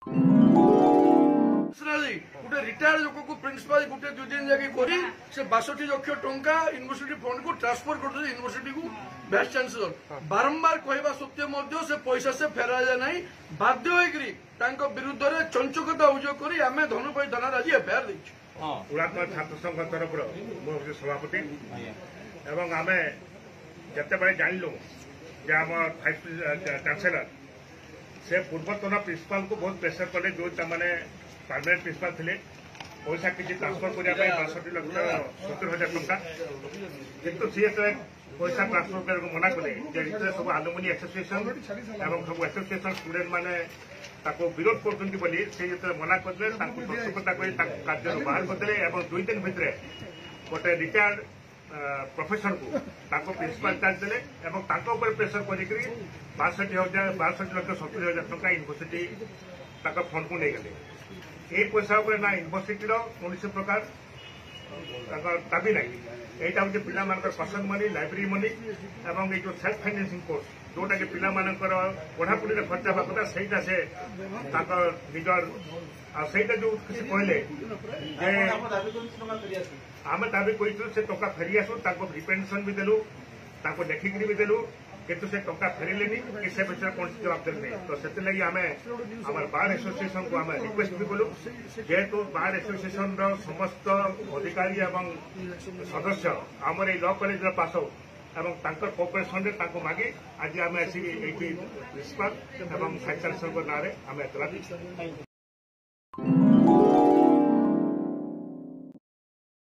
गोटे रिटायर्ड लोक को प्रिंसिपाल गोटे 2 दिन जाके करी से 62 लाख टंका यूनिवर्सिटी फंड को ट्रांसफर कर यूनिवर्सिटी को वाइस चांसलर बारंबार कहवा सत्वे से पैसा से फेरा जाए ना बाध्य होकर विरुद्ध में चंचकता अभियोग कर आम धनुपाई थाना आज एफआईआर देछु। पुरातन छात्र संघ तरफ मुझे सभापति एवं आम जिते जानलु जे आम वाइस चांसलर से पूर्वतन प्रिंसिपाल को बहुत प्रेसर कले जो परमानेंट प्रिंसिपाल थे पैसा किसी ट्रांसफर करने 62,70,000 टंका किंतु सी पैसा ट्रांसफर कर मना कले सब आलुमिनी एसोसिएशन एवं सब एसोसिएशन स्टूडेंट माने विरोध कर मना करदे दर्शकता कर कार्य बाहर करदे 2 दिन भितर गोटे रिटायर्ड प्रोफेसर को प्रिंसिपाल चार्ज देले प्रेसर कर 62,70,000 टंका यूनिवर्सिटी फंड को नहीं गले ये पैसा ना यूनिवर्सिटी कौन प्रकार दाबी ना यहाँ हूँ पिला पसंद मनी लाइब्रेरी मनी एवं ये जो सेल्फ फाइनेंसिंग कोर्स जोटा कि पिला पढ़ापढ़ी खर्च हवा कथा से निजर आईटा जो किसी कहले आम दाबी कर टका फेरी आसू रिपेंशन भी देलु देखिक भी देलु किंतु से टका फेरले से विषय कौन जवाबदारी नहीं तो से आम बार एसोसिएशन को आम रिक्वेस्ट भी कलु जेहेतु बार एसोसिएशन समस्त अधिकारी एवं सदस्य आमर ये लॉ कॉलेज पास आउट एवं कोऑपरेशन मागी आज आम आसिक प्रिंसिपाल एवं वाइस चांसलर ना आम एतला